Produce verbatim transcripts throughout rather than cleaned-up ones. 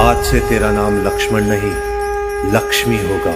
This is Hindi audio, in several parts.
आज से तेरा नाम लक्ष्मण नहीं, लक्ष्मी होगा।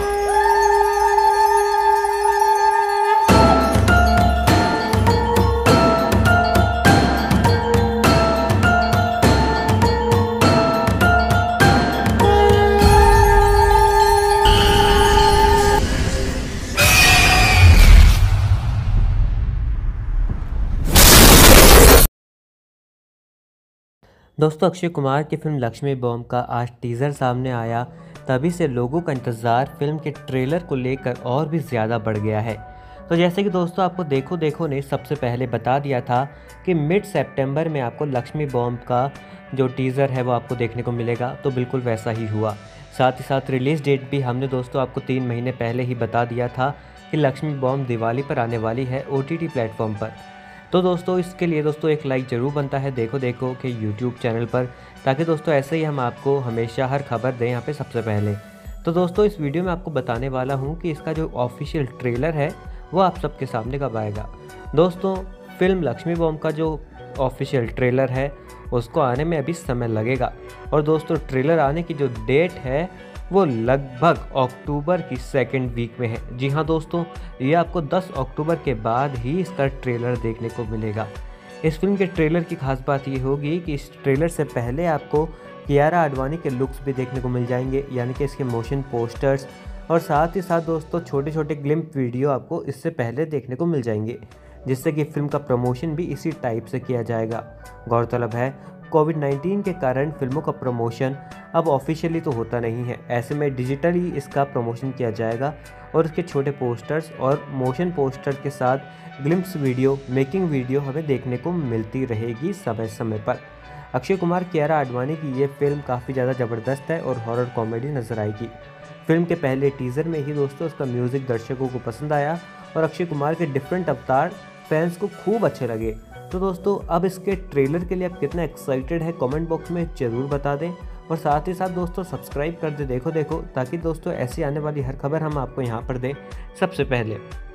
दोस्तों, अक्षय कुमार की फिल्म लक्ष्मी बॉम्ब का आज टीज़र सामने आया। तभी से लोगों का इंतज़ार फिल्म के ट्रेलर को लेकर और भी ज़्यादा बढ़ गया है। तो जैसे कि दोस्तों आपको देखो देखो ने सबसे पहले बता दिया था कि मिड सितंबर में आपको लक्ष्मी बॉम्ब का जो टीज़र है वो आपको देखने को मिलेगा, तो बिल्कुल वैसा ही हुआ। साथ ही साथ रिलीज़ डेट भी हमने दोस्तों आपको तीन महीने पहले ही बता दिया था कि लक्ष्मी बॉम्ब दिवाली पर आने वाली है ओ टी टी प्लेटफॉर्म पर। तो दोस्तों इसके लिए दोस्तों एक लाइक ज़रूर बनता है देखो देखो के यूट्यूब चैनल पर, ताकि दोस्तों ऐसे ही हम आपको हमेशा हर खबर दें यहाँ पे सबसे पहले। तो दोस्तों इस वीडियो में आपको बताने वाला हूँ कि इसका जो ऑफिशियल ट्रेलर है वो आप सबके सामने कब आएगा। दोस्तों फिल्म लक्ष्मी बॉम्ब का जो ऑफिशियल ट्रेलर है उसको आने में अभी समय लगेगा, और दोस्तों ट्रेलर आने की जो डेट है वो लगभग अक्टूबर की सेकेंड वीक में है। जी हाँ दोस्तों, ये आपको दस अक्टूबर के बाद ही इसका ट्रेलर देखने को मिलेगा। इस फिल्म के ट्रेलर की खास बात ये होगी कि इस ट्रेलर से पहले आपको कियारा आडवाणी के लुक्स भी देखने को मिल जाएंगे, यानी कि इसके मोशन पोस्टर्स, और साथ ही साथ दोस्तों छोटे छोटे ग्लिम्प वीडियो आपको इससे पहले देखने को मिल जाएंगे, जिससे कि फिल्म का प्रमोशन भी इसी टाइप से किया जाएगा। गौरतलब है कोविड नाइन्टीन के कारण फिल्मों का प्रमोशन अब ऑफिशियली तो होता नहीं है, ऐसे में डिजिटली इसका प्रमोशन किया जाएगा, और इसके छोटे पोस्टर्स और मोशन पोस्टर के साथ ग्लिम्प्स वीडियो, मेकिंग वीडियो हमें देखने को मिलती रहेगी समय समय पर। अक्षय कुमार कियारा आडवाणी की ये फिल्म काफ़ी ज़्यादा ज़बरदस्त है और हॉरर कॉमेडी नजर आएगी। फिल्म के पहले टीज़र में ही दोस्तों उसका म्यूज़िक दर्शकों को पसंद आया और अक्षय कुमार के डिफरेंट अवतार फैंस को खूब अच्छे लगे। तो दोस्तों अब इसके ट्रेलर के लिए आप कितना एक्साइटेड है कमेंट बॉक्स में ज़रूर बता दें, और साथ ही साथ दोस्तों सब्सक्राइब कर दे देखो देखो, ताकि दोस्तों ऐसी आने वाली हर खबर हम आपको यहाँ पर दें सबसे पहले।